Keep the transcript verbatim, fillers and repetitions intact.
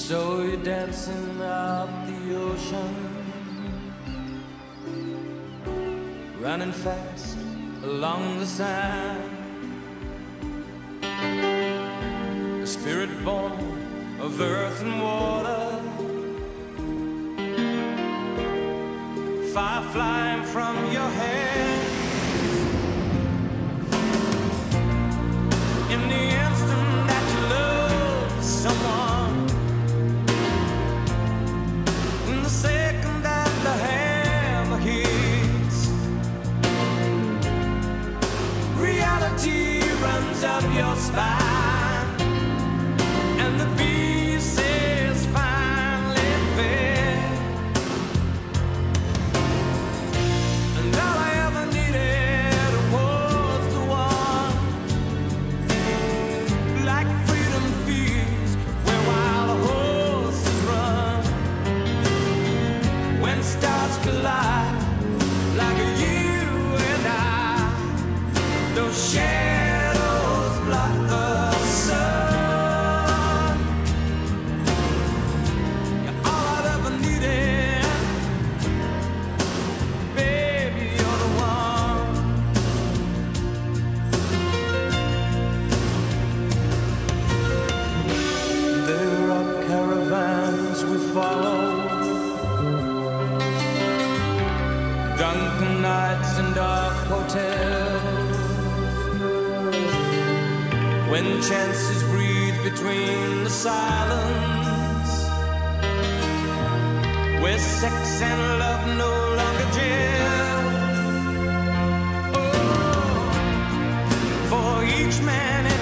saw you dancing up the ocean, running fast along the sand. A spirit born of earth and water, fire flying from your hands. In the instant that you love someone, in the second that the hammer hits, reality runs up your spine, and the beast is finally fed. And all I ever needed was the one, like freedom feels where wild horses run. When stars collide, like you and I, those shadows block the sun. You're all I've ever needed, baby, you're the one. There are caravans we follow, drunken nights and dark hotels, when chances breathe between the silence, where sex and love no longer jail. Oh, for each man